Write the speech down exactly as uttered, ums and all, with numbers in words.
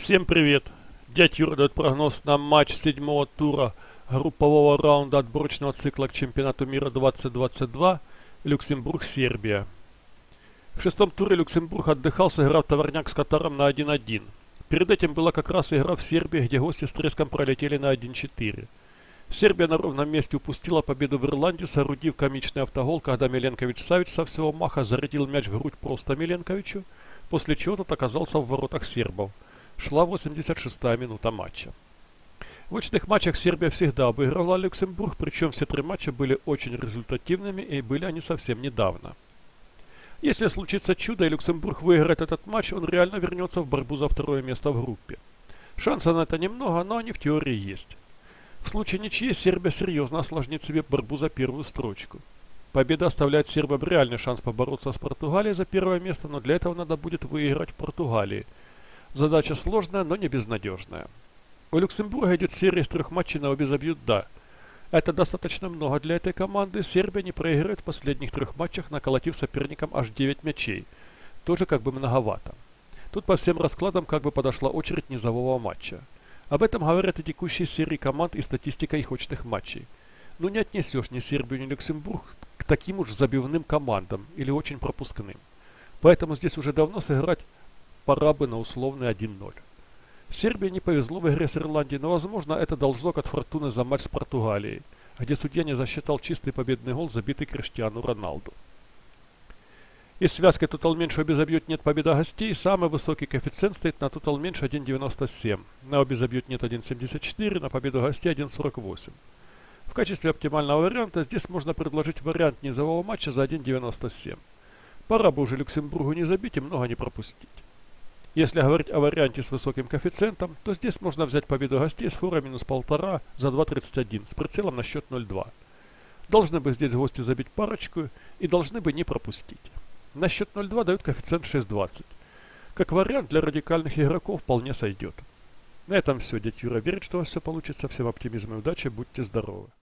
Всем привет! Дядь Юра дает прогноз на матч седьмого тура группового раунда отборочного цикла к чемпионату мира двадцать двадцать два Люксембург-Сербия. В шестом туре Люксембург отдыхал, сыграв товарняк с Катаром на один один. Перед этим была как раз игра в Сербии, где гости с треском пролетели на один четыре. Сербия на ровном месте упустила победу в Ирландии, соорудив комичный автогол, когда Миленкович-Савич со всего маха зарядил мяч в грудь просто Миленковичу, после чего тот оказался в воротах сербов. Шла восемьдесят шестая минута матча. В очных матчах Сербия всегда обыгрывала Люксембург, причем все три матча были очень результативными и были они совсем недавно. Если случится чудо и Люксембург выиграет этот матч, он реально вернется в борьбу за второе место в группе. Шансов на это немного, но они в теории есть. В случае ничьи Сербия серьезно осложнит себе борьбу за первую строчку. Победа оставляет сербам реальный шанс побороться с Португалией за первое место, но для этого надо будет выиграть в Португалии. Задача сложная, но не безнадежная. У Люксембурга идет серия из трех матчей на обе забьют «да». Это достаточно много для этой команды. Сербия не проигрывает в последних трех матчах, наколотив соперникам аж девять мячей. Тоже как бы многовато. Тут по всем раскладам как бы подошла очередь низового матча. Об этом говорят и текущие серии команд и статистика их очных матчей. Ну не отнесешь ни Сербию, ни Люксембург к таким уж забивным командам или очень пропускным. Поэтому здесь уже давно сыграть пора бы на условный один ноль. Сербии не повезло в игре с Ирландией, но возможно это должок от Фортуны за матч с Португалией, где судья не засчитал чистый победный гол, забитый Криштиану Роналду. Из связки тотал меньше обе забьют нет победа гостей, самый высокий коэффициент стоит на тотал меньше один девяносто семь, на обе забьют нет один семьдесят четыре, на победу гостей один сорок восемь. В качестве оптимального варианта здесь можно предложить вариант низового матча за один девяносто семь. Пора бы уже Люксембургу не забить и много не пропустить. Если говорить о варианте с высоким коэффициентом, то здесь можно взять победу гостей с фора минус полтора за два тридцать один с прицелом на счет ноль два. Должны бы здесь гости забить парочку и должны бы не пропустить. На счет ноль два дают коэффициент шесть двадцать. Как вариант для радикальных игроков вполне сойдет. На этом все. Дядь Юра верит, что у вас все получится. Всем оптимизма и удачи. Будьте здоровы.